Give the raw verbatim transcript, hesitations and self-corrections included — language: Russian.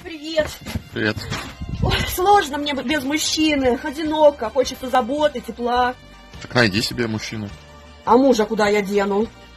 привет. Привет. Ой, сложно мне без мужчины, одиноко, хочется заботы, тепла. Так найди себе мужчину. А мужа куда я дену?